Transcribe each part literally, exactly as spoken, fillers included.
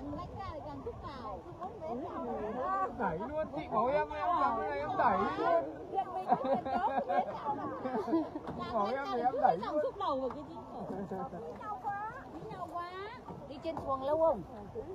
càng lách ra thì càng thúc vào. Đẩy luôn, chị bảo em em làm cái này em đẩy luôn. Bảo em thì em đẩy luôn. Thúc đầu vào cái chính khổ. Đi nhau quá. Đi trên xuồng lâu không?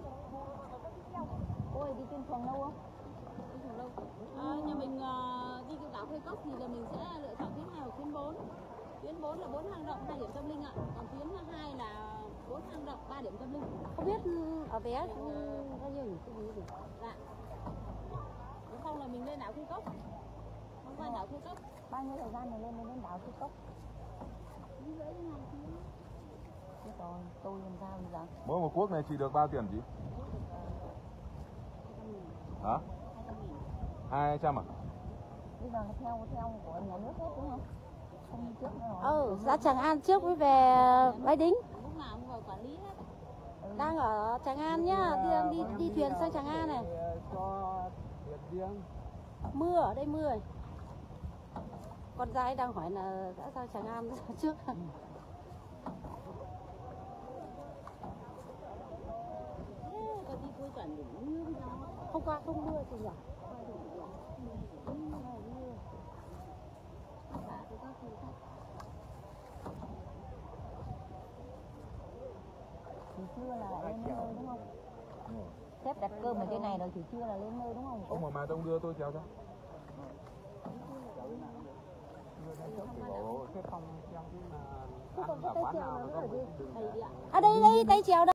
Ôi đi trên xuồng lâu không? Đi xuồng lâu. À, nhà mình uh, đi cái đảo Khơi Cốc thì là mình sẽ lựa chọn tuyến hai hoặc tuyến bốn. Tuyến bốn là bốn hang động, hai điểm tâm linh ạ. Còn tuyến hai là bốn hang động, ba điểm tâm linh. Không biết ở vé bao nhiêu nhỉ? Cái gì nhỉ? Dạ. Nếu không là mình lên đảo Khơi Cốc. Không qua đảo Khơi Cốc. Bao nhiêu thời gian này lên đến đảo Khơi Cốc? Đi dưới đến hai tiếng. Thế còn tôi làm sao bây giờ? Mỗi một cuốc này chỉ được bao tiền chị? Hả? hai trăm à? Bây giờ là theo theo của nhà nước hết đúng không? Không như trước nữa rồi. Ừ, ra Tràng An trước mới về Bái Đính. Lúc nào cũng vào quản lý hết. Đang ở Tràng An nhá, đi đi đi thuyền sang Tràng An này. Cho tiền riêng. Mưa ở đây mưa này. Con gái đang hỏi là đã ra Tràng An trước. Có đi cuối tuần để mưa với nhau. Hôm qua không mưa thì nhỉ? Thì chưa là lên nơi đúng không? Sếp đặt cơm ở trên này rồi thì chưa là lên nơi đúng không? Ông mà mai ông đưa tôi chèo cho. À đây đây tay chèo đó.